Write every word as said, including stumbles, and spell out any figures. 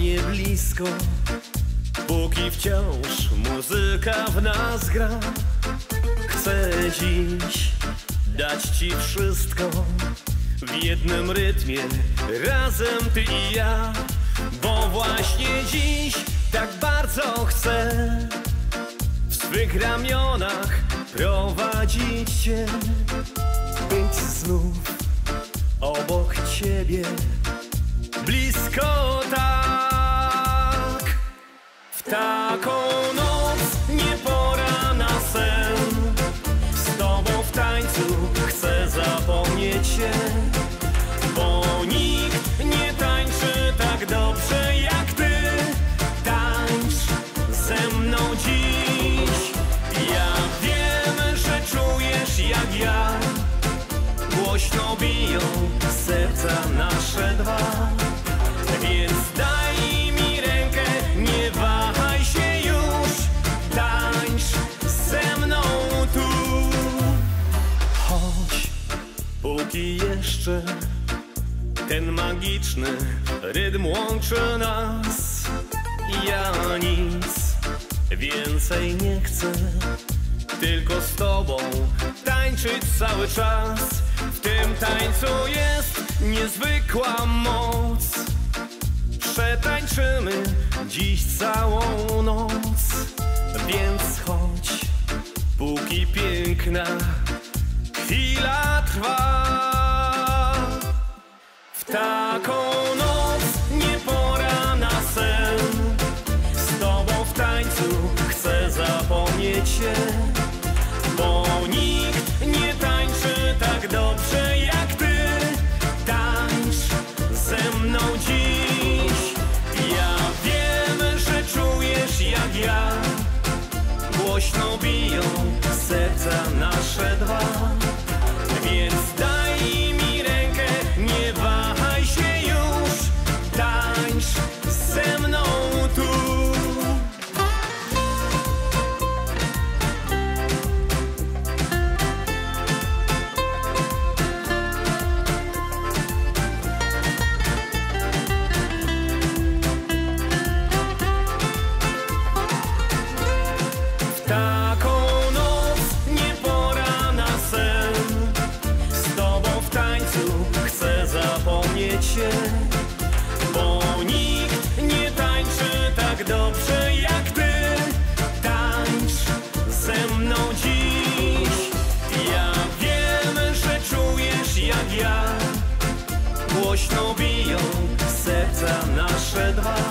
mnie blisko, póki wciąż muzyka w nas gra. Chcę dziś dać ci wszystko w jednym rytmie, razem ty i ja. Bo właśnie dziś tak bardzo chcę w swych ramionach prowadzić cię, być znów obok ciebie, blisko tak. W taką noc nie pora na sen, z tobą w tańcu chcę zapomnieć się, bo nikt nie tańczy tak dobrze jak ty. Tańcz ze mną dziś. Ja wiem, że czujesz jak ja, głośno biją serca nasze dwa. Więc daj mi rękę, nie wahaj się już, tańcz ze mną tu. Chodź, póki jeszcze ten magiczny rytm łączy nas. Ja nic więcej nie chcę, tylko z tobą tańczyć cały czas. W tym tańcu jest niezwykła moc. Przetańczymy dziś całą noc. Więc chodź, póki piękna chwila trwa. W taką noc nie pora na sen, z tobą w tańcu chcę zapomnieć się, bo nikt nie tańczy tak dobrze jak ty. Tańcz ze mną dziś. Ja wiem, że czujesz jak ja, głośno biją serca nasze dwa. Więc daj mi rękę, nie wahaj się już, tańcz ze mną tu. W taką noc nie pora na sen, z tobą w tańcu chcę zapomnieć się, bo nikt nie tańczy tak dobrze jak ty. Tańcz ze mną dziś. Ja wiem, że czujesz jak ja, głośno biją serca nasze dwa.